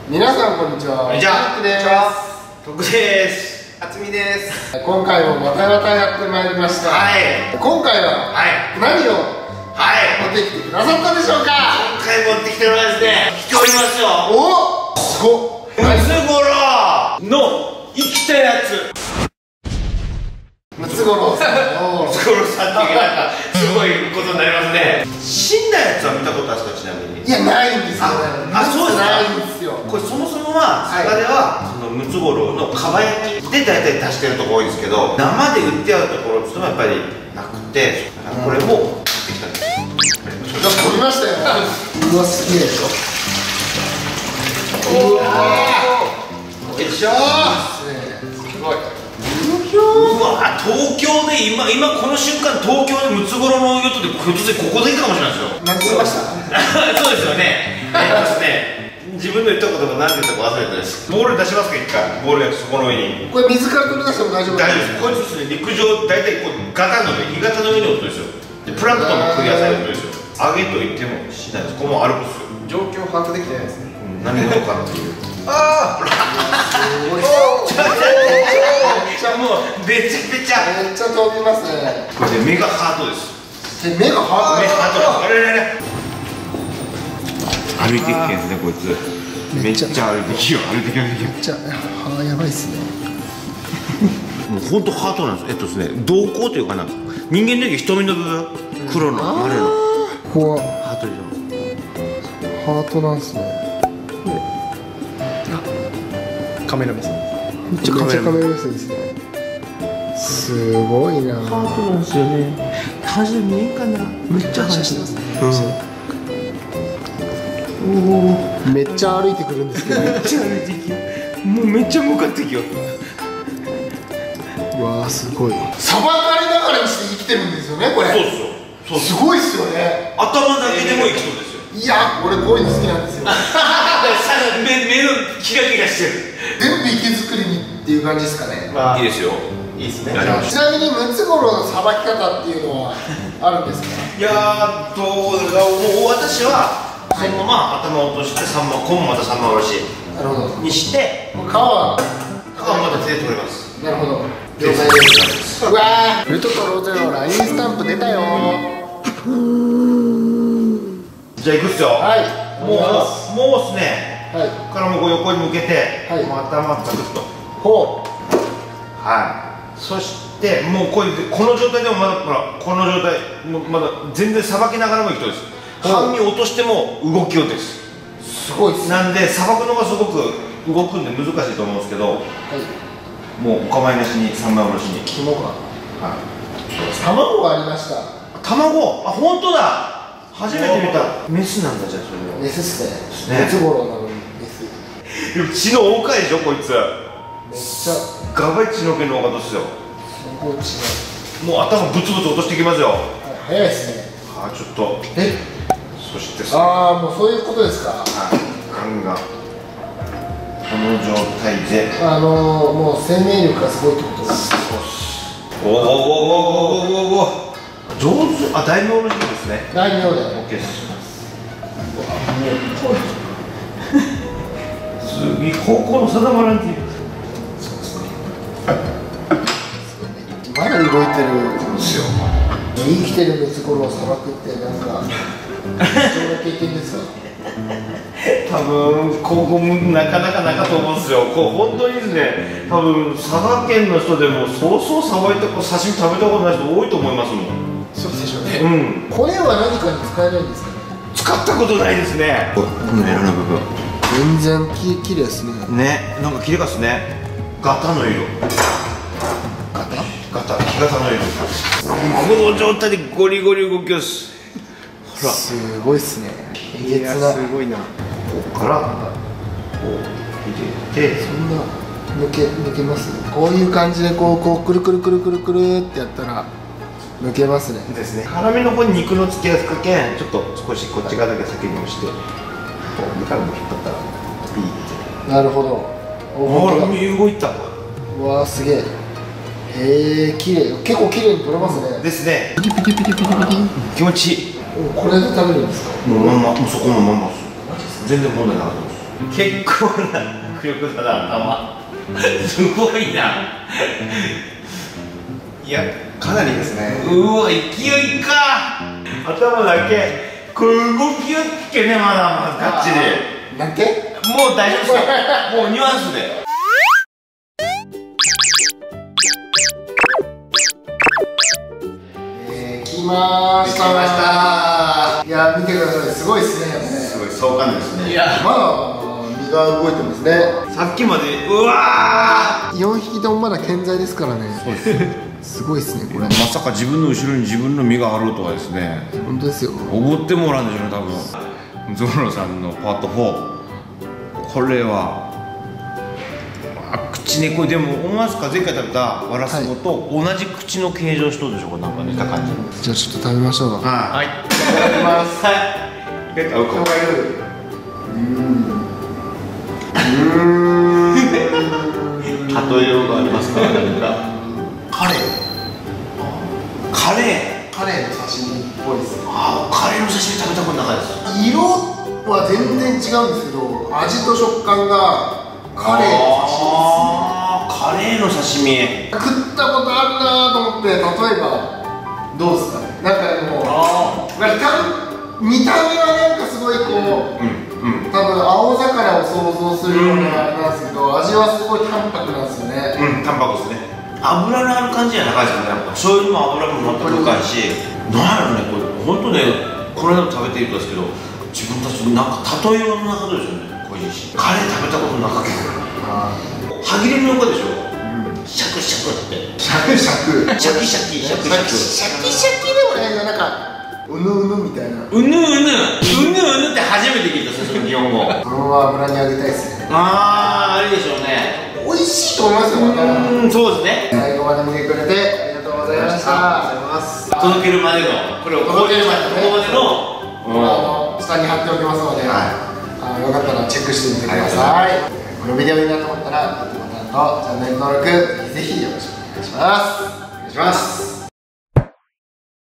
皆さんこんにちは。 こんにちは。 です。 徳です。あつみです。 今回もまたまたやってまいりました。 はい。 今回は何を持ってきてくださったでしょうか。 今回持ってきてるのはですね、来ておりますよ。 おお、すごっ。 ムツゴロウの生きたやつ。 ムツゴロウさんのムツゴロウさんっていうかすごいことになりますね。死んだやつは見たことあるんですか、ちなみに。 いや、ないんですよ。 そうですか。 ないんですよ。 これそもそもは佐賀ではそのムツゴロウのかば焼きで大体足してるところ多いんですけど、生で売ってあるところっていうのはやっぱりなくて、これも買ってきたんです。 じゃあ取りましたよ。うわ、すげえ。うわー、よいしょー。すごい。 うわ、東京で今この瞬間、東京でムツゴロウのヨットでひょっとしてここでいいかもしれないですよ。 何ついました？ そうですよね。自分の言ったことが何て言ったか忘れてです。ボール出しますか、一回。ボールがそこの上に。 これ水から取り出しても大丈夫？ 大丈夫です。こいつですね、陸上大体こうガタの上、干潟の上に置くんですよ。でプランクトンも食い野菜を置くんですよ。揚げと言ってもしないです。ここも歩くんですよ。 状況把握できてないですね。 何事かっていう。 ああ、 すごい。 もうめちゃめちゃめっちゃ飛びますね。 これでメガハートです。 目がハメガハートです。あれれれ歩いていくけんですね、こいつ。めっちゃ歩いてきよ、歩いてきよ。 めっちゃ、やばいっすね。 もう本当ハートなんです。ですね、瞳孔というかな、人間の時瞳の部分、黒の丸のここはハートでハートなんですね。 カメラ目線。 めっちゃカメラ目線ですね。すごいな。 ハートなんですよね。反射見えんかな。めっちゃ反射してますね。 めっちゃ歩いてくるんですけど。 めっちゃ歩いてきよ。もうめっちゃ向かってきよ。 うわー、すごい。さばかれながらにして生きてるんですよね、これ。 そうですよ。そうすごいっすよね。 頭だけでも生きそうですよ。 いや、俺こういうの好きなんですよ。 目のキラキラしてる。 全部池作りにっていう感じですかね。 いいですよ。いいですね。 ちなみにムツゴロウのさばき方っていうのはあるんですか？ いやー、もう私はそのまま頭を落として今もまた三枚おろしなるほどにして皮はまた手で取れます。 なるほど、了解です。うわー、ルトとロゼの LINE スタンプ出たよじゃあいくっすよ。 はい、 もうっすね。 はいからもう横に向けて、 はい、 もう頭ザクッと。 ほう。 はい。そしてもうこの状態でもまだほらこの状態もまだ全然さばきながらもいくとです。半身落としても動きようです。 すごいっす。 なんでさばくのがすごく動くんで難しいと思うんですけど、 はい、 もうお構いなしに三枚おろしに。 肝が。 はい。 卵がありました。 卵、あ、本当だ。初めて見た。メスなんだ、じゃあそれは。 メスっすね。 ね。ムツゴロウなのにメス。 でも血の多かいでしょこいつ。 めっちゃガバイ血の毛の多かったっすよ。 すごい違う。 もう頭ブツブツ落としていきますよ。 早いっすね。 あ、ちょっと。そして。 ああ、もうそういうことですか。 はい。ガンガン。この状態で。 もう生命力がすごいってことです。 おお。上手。あ、大名の人ですね。 大名で。 オッケーです。次、方向の定まらんっていう。 まだ動いてるんですよ。生きてるムツゴロウをさばくってなんか貴重な経験ですか？ 多分今後もなかなかなかと思うんですよ。本当にですね、多分佐賀県の人でもそうそうさばいた刺身食べたことない人多いと思いますもん。 そうでしょうね。 うん。 骨は何かに使えないんですかね？ 使ったことないですね。このエラの部分。 全然きれいですね。 ね、なんか綺麗かっすね。ガタの色。ガタ、干潟の色。この状態でゴリゴリ動きます。ほら。 すごいっすね。 いや、すごいな。 ここからこう入れて。 そんな抜けます？こういう感じでこうくるくるくるくるくるってやったら抜けますね。 ですね。辛みの方に肉のつきやすくけん、ちょっと少しこっち側だけ先に押して、こう上からも引っ張ったらピーって。 なるほど。 ほら、動いた。 うわー、すげえ。へえ、綺麗。結構綺麗に取れますね。 ですね。 ピキピキピキピキピキ。 気持ちいい。 これで食べるんですか？ もうそこのまんまです。全然問題なかったです。 結構な迫力だな頭すごいないやかなりですね。 うわ勢いか頭だけこれ動きよっけねまだまだガッチリなんてもう大丈夫ですよもうニュアンスで来ました。いや見てください、すごいですね。 すごい壮観ですね。 いやまだ身が動いてますね。 さっきまでうわ 4匹ともまだ健在ですからね。 そうですすごいですねこれ。 まさか自分の後ろに自分の身があろうとはですね。 本当ですよ。 おごってもらうんでしょうね多分。ゾロさんのパート4これは口ねこれでも思わずか前回食べたワラスボと同じ口の形状しとるでしょこれなんか似た感じ。 じゃあちょっと食べましょう。 はい。 いただきます。 はい。合うか。例えようがありますか何か。 カレーカレー。 カレーの刺身っぽいですね。 ああカレーの刺身食べたことないです。 色は全然違うんですけど味と食感がカレーの刺身ですね。 カレーの刺身食ったことあるなと思って、例えばどうですかね。なんかでもなんか見た目はなんかすごいこう、多分青魚を想像するようなあれなんですけど、味はすごい淡白なんですよね。 淡白ですね。油のある感じじゃないですよね。やっぱ醤油も油も全く深いし、なんやろねこれ本当ねこれでも食べているんですけど自分たちなんか例えようの中でですよね。こういうカレー食べたことなかった歯切れの横でしょ。シャクシャクってシャクシャクシャキシャキシャクシャクシャキシャキでもないな、なんかうぬうぬみたいな。 うぬうぬって初めて聞いたその日本語。 そのまま油に揚げたいですね。 あれでしょうね。 美味しいと思いますよ。 そうですね。 最後まで見てくれてありがとうございました。 届けるまでのこれを届けるまでの下に貼っておきますので、よかったらチェックしてみてください。このビデオいいなと思ったらグッドボタンとチャンネル登録ぜひぜひよろしくお願いします。お願いします。